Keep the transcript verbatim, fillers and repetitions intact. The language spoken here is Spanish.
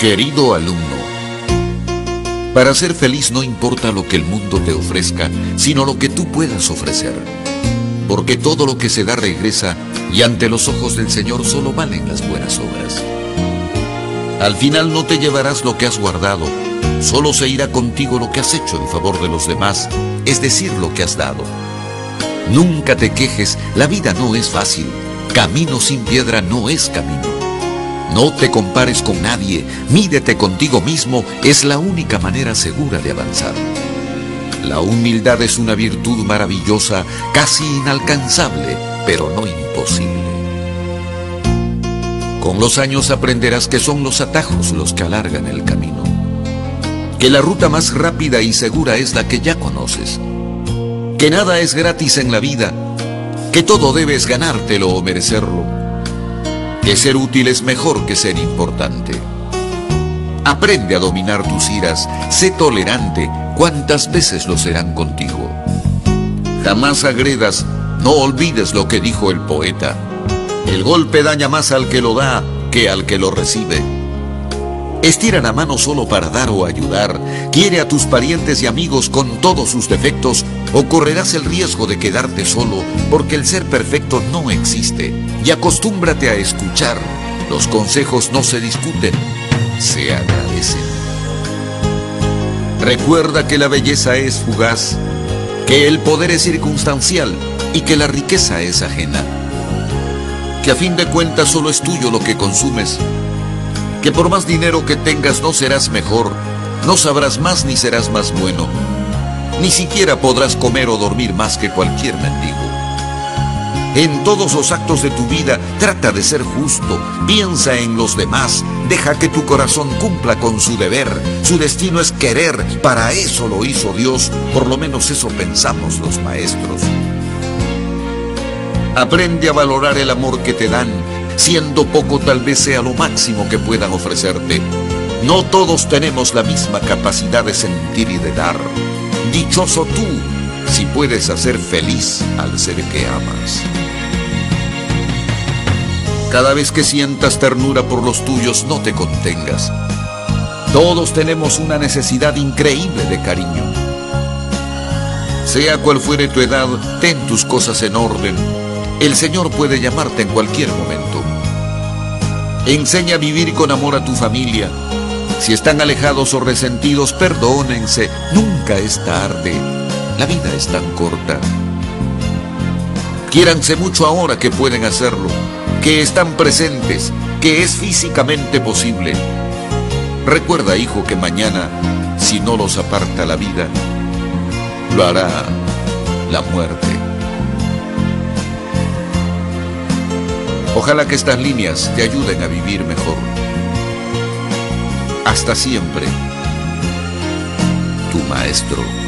Querido alumno, para ser feliz no importa lo que el mundo te ofrezca, sino lo que tú puedas ofrecer. Porque todo lo que se da regresa, y ante los ojos del Señor solo valen las buenas obras. Al final no te llevarás lo que has guardado, solo se irá contigo lo que has hecho en favor de los demás, es decir, lo que has dado. Nunca te quejes, la vida no es fácil, camino sin piedra no es camino. No te compares con nadie, mídete contigo mismo, es la única manera segura de avanzar. La humildad es una virtud maravillosa, casi inalcanzable, pero no imposible. Con los años aprenderás que son los atajos los que alargan el camino, que la ruta más rápida y segura es la que ya conoces, que nada es gratis en la vida, que todo debes ganártelo o merecerlo, que ser útil es mejor que ser importante. Aprende a dominar tus iras, sé tolerante, cuántas veces lo serán contigo. Jamás agredas, no olvides lo que dijo el poeta. El golpe daña más al que lo da que al que lo recibe. Estira la mano solo para dar o ayudar, quiere a tus parientes y amigos con todos sus defectos, o correrás el riesgo de quedarte solo, porque el ser perfecto no existe. Y acostúmbrate a escuchar, los consejos no se discuten, se agradecen. Recuerda que la belleza es fugaz, que el poder es circunstancial y que la riqueza es ajena. Que a fin de cuentas solo es tuyo lo que consumes, que por más dinero que tengas no serás mejor, no sabrás más ni serás más bueno, ni siquiera podrás comer o dormir más que cualquier mendigo. En todos los actos de tu vida trata de ser justo, piensa en los demás, deja que tu corazón cumpla con su deber, su destino es querer, para eso lo hizo Dios, por lo menos eso pensamos los maestros. Aprende a valorar el amor que te dan, siendo poco tal vez sea lo máximo que puedan ofrecerte. No todos tenemos la misma capacidad de sentir y de dar. Dichoso tú, si puedes hacer feliz al ser que amas. Cada vez que sientas ternura por los tuyos, no te contengas. Todos tenemos una necesidad increíble de cariño. Sea cual fuere tu edad, ten tus cosas en orden. El Señor puede llamarte en cualquier momento. Enseña a vivir con amor a tu familia. Si están alejados o resentidos, perdónense. Nunca es tarde. La vida es tan corta. Quiéranse mucho ahora que pueden hacerlo, que están presentes, que es físicamente posible. Recuerda, hijo, que mañana, si no los aparta la vida, lo hará la muerte. Ojalá que estas líneas te ayuden a vivir mejor. Hasta siempre, tu maestro.